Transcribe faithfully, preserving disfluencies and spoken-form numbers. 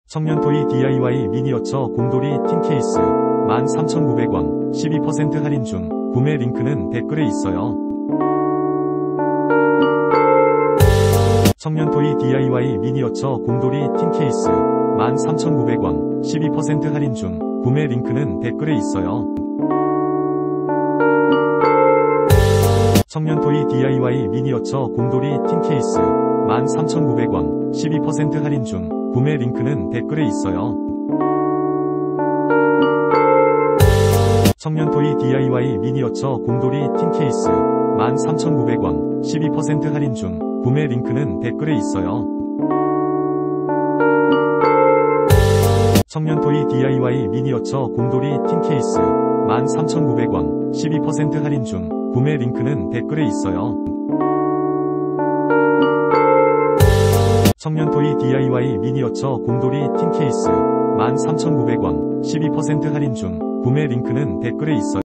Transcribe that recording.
청년토이 디아이와이 미니어처 곰돌이 틴 케이스 만 삼천구백 원 십이 퍼센트 할인 중. 구매 링크는 댓글에 있어요. 청년토이 디아이와이 미니어처 곰돌이 틴 케이스 만 삼천구백 원 십이 퍼센트 할인 중. 구매 링크는 댓글에 있어요. 청년토이 디아이와이 미니어처 곰돌이 틴 케이스 만 삼천구백 원 십이 퍼센트 할인 중. 구매 링크는 댓글에 있어요. 청년토이 디아이와이 미니어처 곰돌이 틴 케이스 만 삼천구백 원 십이 퍼센트 할인 중. 구매 링크는 댓글에 있어요. 청년토이 디아이와이 미니어처 곰돌이 틴 케이스 만 삼천구백 원 십이 퍼센트 할인 중. 구매 링크는 댓글에 있어요. 청년토이 디아이와이 미니어처 곰돌이 틴 케이스 만 삼천구백 원 십이 퍼센트 할인 중. 구매 링크는 댓글에 있어요.